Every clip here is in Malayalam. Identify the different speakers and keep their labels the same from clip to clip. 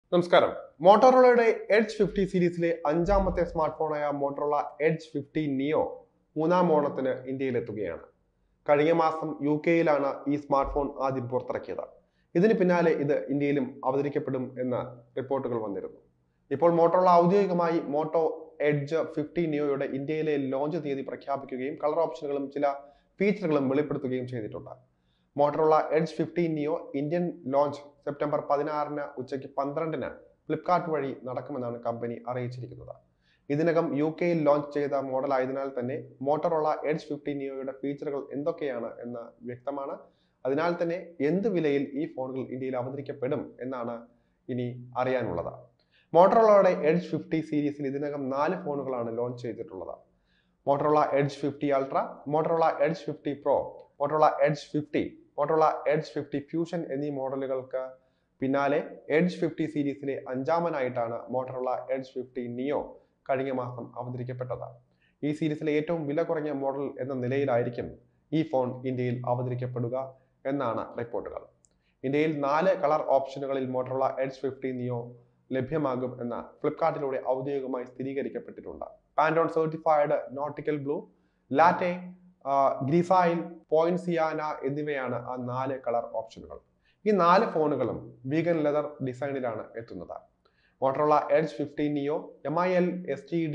Speaker 1: നമസ്കാരം. മോട്ടോറോളയുടെ എഡ്ജ് 50 സീരീസിലെ അഞ്ചാമത്തെ സ്മാർട്ട് ഫോണായ മോട്ടോറോള എഡ്ജ് 50 നിയോ മൂന്നാം ഓണത്തിന് ഇന്ത്യയിലെത്തുകയാണ്. കഴിഞ്ഞ മാസം UK-യിലാണ് ഈ സ്മാർട്ട് ഫോൺ ആദ്യം പുറത്തിറക്കിയത്. ഇതിന് പിന്നാലെ ഇത് ഇന്ത്യയിലും അവതരിക്കപ്പെടും എന്ന റിപ്പോർട്ടുകൾ വന്നിരുന്നു. ഇപ്പോൾ മോട്ടോറോള ഔദ്യോഗികമായി മോട്ടോ എഡ്ജ് 50 നിയോയുടെ ഇന്ത്യയിലെ ലോഞ്ച് തീയതി പ്രഖ്യാപിക്കുകയും കളർ ഓപ്ഷനുകളും ചില ഫീച്ചറുകളും വെളിപ്പെടുത്തുകയും ചെയ്തിട്ടുണ്ട്. Motorola edge 50 neo Indian launch September 16-ന് ഉച്ചയ്ക്ക് 12-ന് ഫ്ലിപ്കാർട്ട് വഴി നടക്കുമെന്നാണ് കമ്പനി അറിയിച്ചിരിക്കുന്നത്. ഇതിനകം UK-യിൽ ലോഞ്ച് ചെയ്ത മോഡലായതിനാൽ തന്നെ മോട്ടോറോള എഡ്ജ് 50 നിയോയുടെ ഫീച്ചറുകൾ എന്തൊക്കെയാണ് എന്ന് വ്യക്തമാണ്. അതിനാൽ തന്നെ എന്ത് വിലയിൽ ഈ ഫോണുകൾ ഇന്ത്യയിൽ അവതരിക്കപ്പെടും എന്നാണ് ഇനി അറിയാനുള്ളത്. മോട്ടോറോളയുടെ എഡ്ജ് 50 സീരീസിൽ ഇതിനകം 4 ഫോണുകളാണ് ലോഞ്ച് ചെയ്തിട്ടുള്ളത്. Motorola edge 50 ultra, Motorola edge 50 pro, Motorola edge 50, Motorola edge 50 fusion എന്നീ മോഡലുകൾക്ക് പിന്നാലെ എഡ്ജ് 50 സീരീസിലെ അഞ്ചാമനായിട്ടാണ് മോട്ടോറോള എഡ്ജ് 50 നിയോ കഴിഞ്ഞ മാസം അവതരിക്കപ്പെട്ടത്. ഈ സീരീസിലെ ഏറ്റവും വില കുറഞ്ഞ മോഡൽ എന്ന നിലയിലായിരിക്കും ഈ ഫോൺ ഇന്ത്യയിൽ അവതരിക്കപ്പെടുക എന്നാണ് റിപ്പോർട്ടുകൾ. ഇന്ത്യയിൽ 4 കളർ ഓപ്ഷനുകളിൽ മോട്ടോറോള എഡ്ജ് 50 നിയോ ലഭ്യമാകും എന്ന് ഫ്ലിപ്കാർട്ടിലൂടെ ഔദ്യോഗികമായി സ്ഥിരീകരിക്കപ്പെട്ടിട്ടുണ്ട്. Pantone certified nautical blue, latte, grisaille, poinciana എന്നിവയാണ് ആ 4 കളർ ഓപ്ഷനുകൾ. ഈ 4 ഫോണുകളും വീഗൻ ലെതർ ഡിസൈനിലാണ് എത്തുന്നത്. Motorola edge 50 neo MIL STD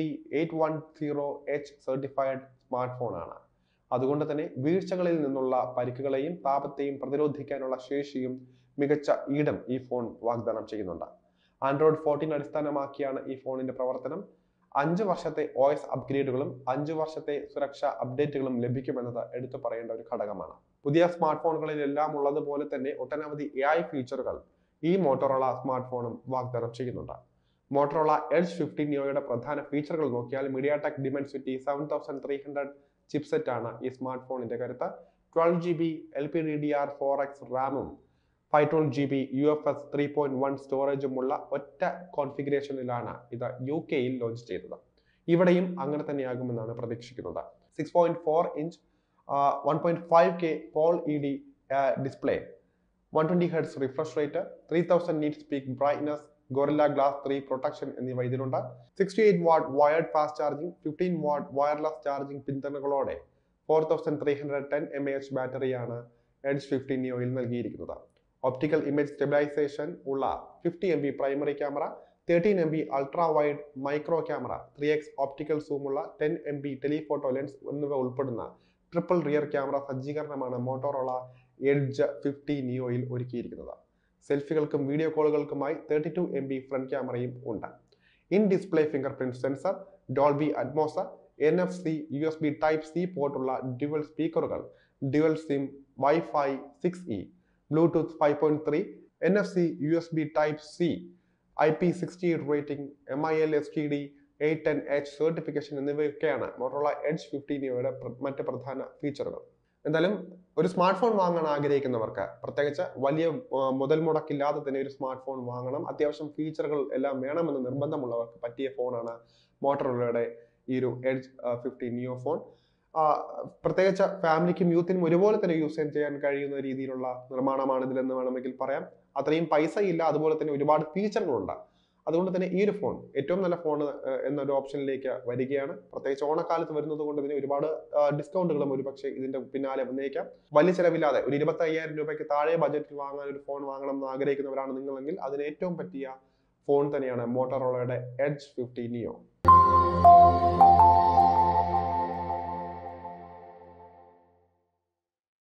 Speaker 1: 810H certified smart ഫോണാണ്. അതുകൊണ്ട് തന്നെ വീഴ്ചകളിൽ നിന്നുള്ള പരിക്കുകളെയും താപത്തെയും പ്രതിരോധിക്കാനുള്ള ശേഷിയും മികച്ച ഈടും ഈ ഫോൺ വാഗ്ദാനം ചെയ്യുന്നുണ്ട്. ആൻഡ്രോയിഡ് 14 അടിസ്ഥാനമാക്കിയാണ് ഈ ഫോണിന്റെ പ്രവർത്തനം. 5 വർഷത്തെ OS അപ്ഗ്രേഡുകളും 5 വർഷത്തെ സുരക്ഷാ അപ്ഡേറ്റുകളും ലഭിക്കുമെന്നത് എടുത്തു പറയേണ്ട ഒരു ഘടകമാണ്. പുതിയ സ്മാർട്ട് ഫോണുകളിലെല്ലാം ഉള്ളതുപോലെ തന്നെ ഒട്ടനവധി AI ഫീച്ചറുകൾ ഈ മോട്ടോറോള സ്മാർട്ട് ഫോണും വാഗ്ദാനം ചെയ്യുന്നുണ്ട്. മോട്ടോറോള എഡ്ജ് 50 നിയോയുടെ പ്രധാന ഫീച്ചറുകൾ നോക്കിയാൽ MediaTek Dimensity 7300 ചിപ്സെറ്റ് ആണ് ഈ സ്മാർട്ട് ഫോണിന്റെ കരുത്ത്. 12GB LPDDR4X റാമും 512GB UFS 3.1 സ്റ്റോറേജുമുള്ള ഒറ്റ കോൺഫിഗറേഷനിലാണ് ഇത് UK-യിൽ ലോഞ്ച് ചെയ്തത്. ഇവിടെയും അങ്ങനെ തന്നെയാകുമെന്നാണ് പ്രതീക്ഷിക്കുന്നത്. 6.4 inch 1.5K pOLED ED display, 120 Hz refresh rate, 3000 nits peak brightness, Gorilla Glass 3 protection എന്നിവ ഇതിലുണ്ട്. 68 watt wired fast charging, 15 watt wireless charging പിന്തുണകളോടെ 4310 mAh ബാറ്ററിയാണ് എഡ്ജ് 50 നിയോയിൽ നൽകിയിരിക്കുന്നത്. ഒപ്റ്റിക്കൽ ഇമേജ് സ്റ്റെബിലൈസേഷൻ ഉള്ള 50MP primary camera, 13MP ultra wide micro camera, 3x optical സൂമുള്ള 10MP ടെലിഫോട്ടോ ലെൻസ് എന്നിവ ഉൾപ്പെടുന്ന ട്രിപ്പിൾ റിയർ ക്യാമറ സജ്ജീകരണമാണ് മോട്ടോറോള എഡ്ജ് 50 നിയോയിൽ ഒരുക്കിയിരിക്കുന്നത്. സെൽഫികൾക്കും വീഡിയോ കോളുകൾക്കുമായി 32MP ഫ്രണ്ട് ക്യാമറയും ഉണ്ട്. In display fingerprint sensor, Dolby Atmos, NFC USB type C പോർട്ടുള്ള ഡ്യുവൽ സ്പീക്കറുകൾ, dual SIM, WiFi 6E, Bluetooth 5.3, NFC USB type C, IP68 rating, MIL STD 810H certification എന്നിവയൊക്കെയാണ് മോട്ടോറോള എഡ്ജ് 50 നിയോയുടെ മറ്റ് പ്രധാന ഫീച്ചറുകൾ. എന്തായാലും ഒരു സ്മാർട്ട് ഫോൺ വാങ്ങാൻ ആഗ്രഹിക്കുന്നവർക്ക്, പ്രത്യേകിച്ച് വലിയ മുതൽ മുടക്കില്ലാതെ തന്നെ ഒരു സ്മാർട്ട് ഫോൺ വാങ്ങണം, അത്യാവശ്യം ഫീച്ചറുകൾ എല്ലാം വേണമെന്ന് നിർബന്ധമുള്ളവർക്ക് പറ്റിയ ഫോണാണ് മോട്ടോറോളയുടെ ഈ ഒരു എഡ്ജ് 50 നിയോ ഫോൺ. പ്രത്യേകിച്ച് ഫാമിലിക്കും യൂത്തിനും ഒരുപോലെ തന്നെ യൂസ് ചെയ്യാൻ കഴിയുന്ന രീതിയിലുള്ള നിർമ്മാണമാണ് ഇതിലെന്ന് വേണമെങ്കിൽ പറയാം. അത്രയും പൈസ ഇല്ല, അതുപോലെ തന്നെ ഒരുപാട് ഫീച്ചറുകളുണ്ട്. അതുകൊണ്ട് തന്നെ ഈ ഒരു ഫോൺ ഏറ്റവും നല്ല ഫോൺ എന്നൊരു ഓപ്ഷനിലേക്ക് വരികയാണ്. പ്രത്യേകിച്ച് ഓണക്കാലത്ത് വരുന്നത് കൊണ്ട് തന്നെ ഒരുപാട് ഡിസ്കൗണ്ടുകളും ഒരുപക്ഷെ ഇതിന്റെ പിന്നാലെ വന്നേക്കാം. വലിയ ചിലവില്ലാതെ ഒരു 25,000 രൂപയ്ക്ക് താഴെ ബജറ്റിൽ വാങ്ങാൻ ഒരു ഫോൺ വാങ്ങണം എന്ന് ആഗ്രഹിക്കുന്നവരാണ് നിങ്ങളെങ്കിൽ അതിന് ഏറ്റവും പറ്റിയ ഫോൺ തന്നെയാണ് മോട്ടോറോളയുടെ എഡ്ജ് 50 നിയോ.